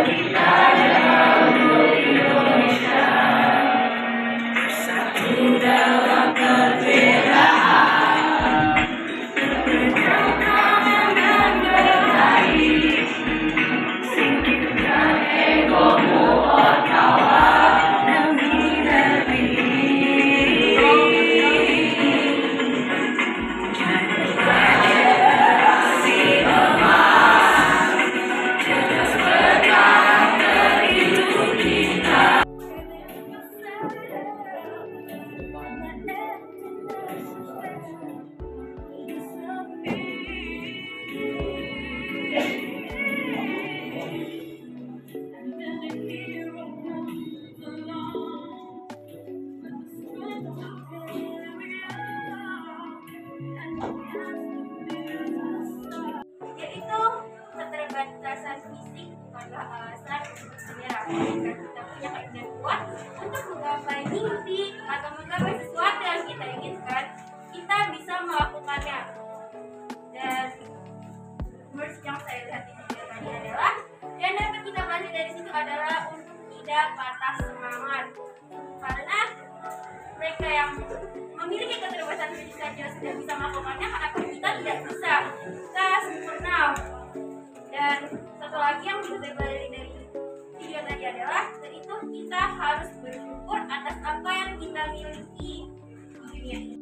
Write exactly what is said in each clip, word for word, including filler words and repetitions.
Yaitu keterbatasan fisik bukanlah alasan untuk menyerah. Jika kita punya keinginan kuat untuk menggapai mimpi atau menggapai sesuatu yang kita inginkan, kita bisa melakukannya. Dan words yang saya lihat di video tadi adalah, dan dapat kita pelajari dari situ adalah untuk tidak patah semangat, karena mereka yang memiliki keterbatasan fisik saja sudah bisa melakukannya, kenapa kita tidak bisa? Kita sempurna. Dan satu lagi yang bisa saya pelajari dari video tadi adalah, yaitu kita harus bersyukur atas apa yang kita miliki di dunia ini.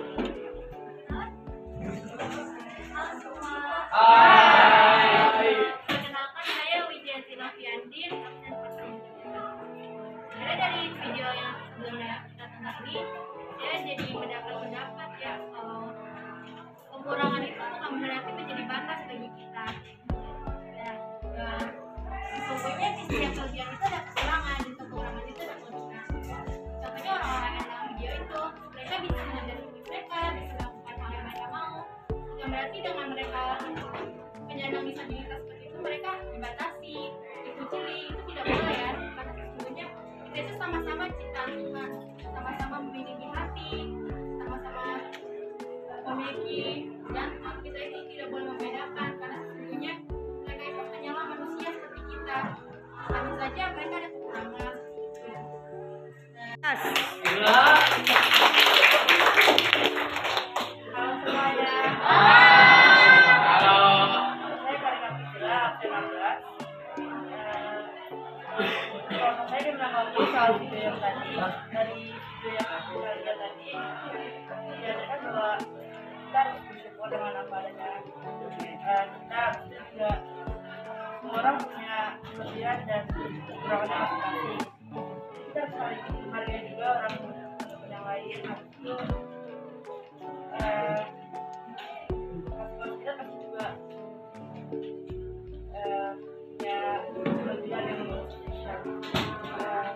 Halo semua. Hai. Perkenalkan, saya Wijayanti Noviandin, absen pertama. Karena dari video yang sebelumnya kita tanggapi, saya jadi mendapat pendapat ya, kalau kekurangan itu bukan berarti menjadi batas bagi kita. Ya, ya, pokoknya di setiap bagian itu ada kekurangan, dan kekurangan itu ada kelebihan. Contohnya orang-orang yang dalam video itu, mereka bisa mengendalikan hidup mereka, bisa melakukan hal yang mereka mau. Bukan berarti dengan mereka penyandang disabilitas seperti itu mereka dibatasi, dikucili, itu tidak boleh ya. Karena sesungguhnya kita itu sama-sama ciptaan Tuhan, sama-sama memiliki hati, sama-sama memiliki jantung. Kita itu tidak boleh membedakan, karena sesungguhnya mereka itu hanyalah manusia seperti kita. Tentu saja mereka ada kekurangan. Yes. Halo semuanya. Halo. Saya Karina Priscilla, absen enam belas. Kalau saya menanggapi soal video yang tadi, dari video yang kita lihat tadi, diajarkan bahwa kita harus bersyukur dengan apa adanya. Uh, kita juga semua orang punya kelebihan dan kekurangannya masing-masing. Kita harus saling menghargai juga orang yang lain. Itu uh, kita pasti juga uh, punya kelebihan yang spesial. Uh,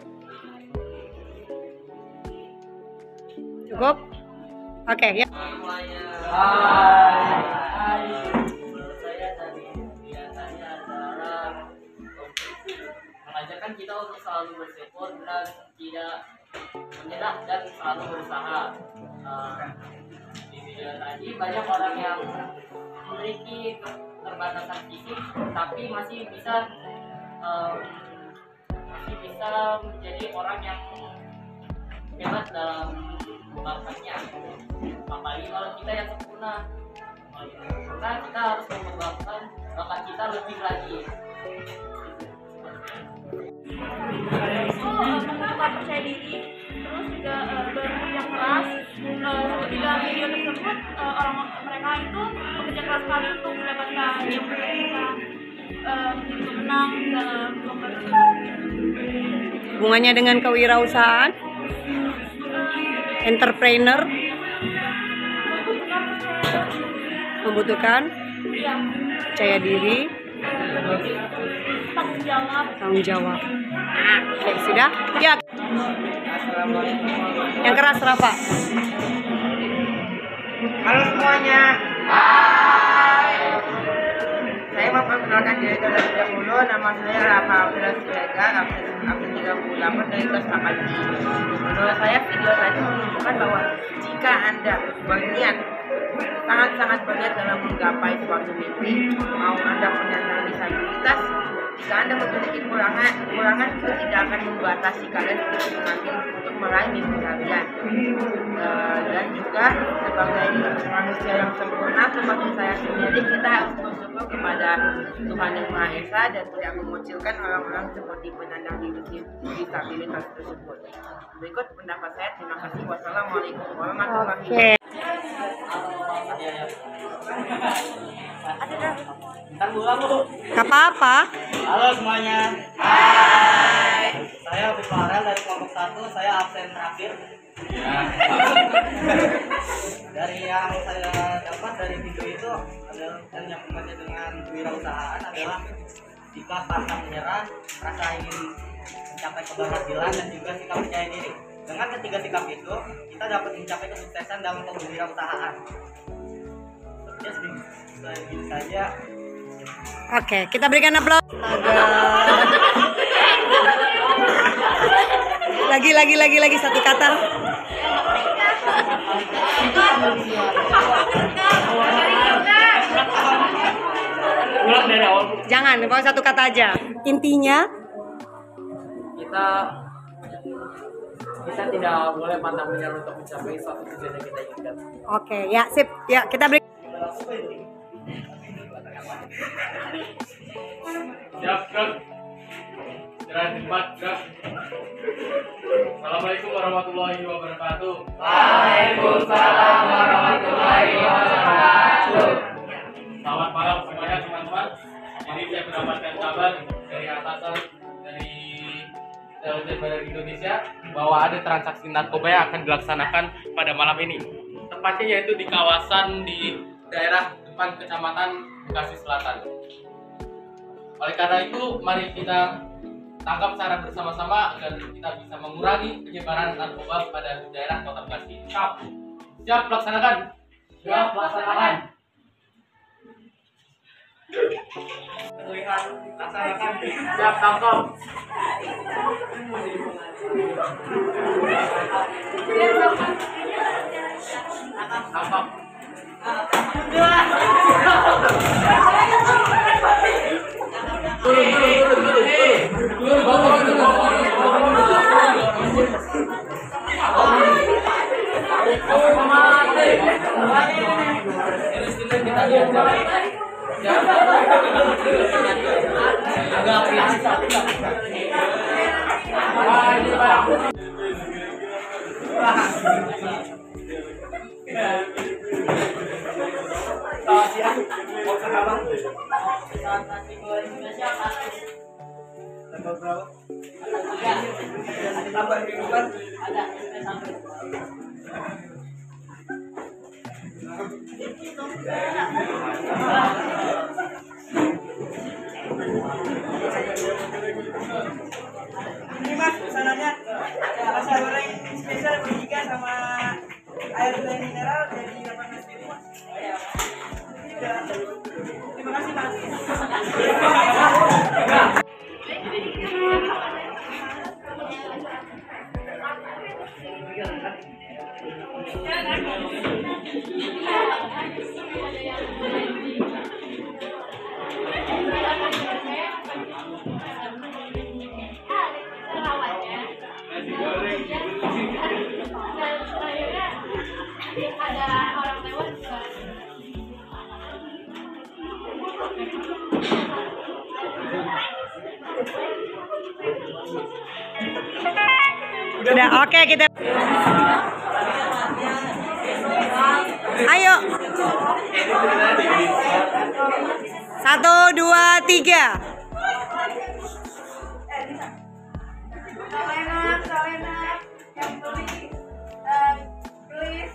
Cukup? Oke, ya. Semuanya. Hai. Menurut saya tadi biasanya adalah mengajarkan kita untuk selalu bersyukur dan tidak menyerah dan selalu berusaha. Uh, di video tadi banyak orang yang memiliki keterbatasan fisik tapi masih bisa uh, masih bisa menjadi orang yang hebat dalam bakatnya. Apalagi kalau kita yang sempurna, kalau kita sempurna kita harus mengembangkan bakat kita lebih lagi. Oh, menambah percaya diri, terus juga uh, bekerja keras. Uh, di dalam video tersebut uh, orang mereka itu bekerja keras sekali untuk mendapatkan yang mereka uh, menang dalam lomba tersebut. Hubungannya dengan kewirausahaan, entrepreneur, membutuhkan Yang percaya diri, tanggung jawab. tanggung jawab. Oke, sudah? Ya. Assalamualaikum. Yang keras, Rafa. Halo semuanya. Hai. Saya mau perkenalkan diri terlebih dahulu. Nama saya Rafa Abdullah Siaga, absen tiga puluh delapan dari kelas delapan I. Menurut saya video tadi menunjukkan bahwa jika Anda berniat sangat-sangat berniat dalam menggapai suatu mimpi, mau Anda penyandang disabilitas, Jika Anda memiliki kekurangan, kekurangan itu tidak akan membatasi kalian untuk mengambil untuk meraih mimpi kalian. Uh, dan juga sebagai manusia yang sempurna seperti saya sendiri, kita harus bersyukur kepada Tuhan Yang Maha Esa dan tidak mengucilkan orang-orang seperti penyandang disabilitas tersebut. Berikut pendapat saya. Terima kasih. Wassalamualaikum warahmatullahi Oke. Ntar pulang lu. Gak apa-apa. Halo semuanya. Hai. Saya Abi Farel dari kelompok satu. Saya absen terakhir. Ya. Dari yang saya dapat dari video itu adalah dan yang membaca dengan kewirausahaan adalah jika pantang menyerah, rasa ingin mencapai keberhasilan dan juga sikap percaya diri. Dengan ketiga sikap itu, kita dapat mencapai kesuksesan dalam kewirausahaan. Sepertinya sedikit saja. Oke, kita berikan aplaus. Lagi, lagi, lagi, lagi satu kata. Jangan, bawa satu kata aja. Intinya, kita kita tidak boleh pantang menyerah untuk mencapai suatu tujuan yang kita inginkan. oke, ya sip. Ya, kita beri. Siap, gerak. Gerak cepat, gerak. Assalamualaikum warahmatullahi wabarakatuh. Waalaikumsalam warahmatullahi wabarakatuh. Selamat malam semuanya teman-teman. Jadi saya mendapatkan kabar dari atasan dari Intelijen Badan Indonesia bahwa ada transaksi narkoba yang akan dilaksanakan pada malam ini. Tepatnya yaitu di kawasan di daerah depan Kecamatan Bekasi Selatan. Oleh karena itu, mari kita tangkap secara bersama-sama agar kita bisa mengurangi penyebaran narkoba pada daerah Kota Bekasi. Siap, siap laksanakan. Siap laksanakan. Terlihat laksanakan. Siap tangkap. Tangkap. Turun, turun, turun, turun, turun, Ini mas pesanannya rasa goreng spesial bertiga sama air teh mineral jadi delapan belas ribu mas. Terima kasih mas. Ada orang lewat juga. Udah, oke kita. Ayo. Satu, dua, tiga. Enak, enak. Yang beli, eh, please.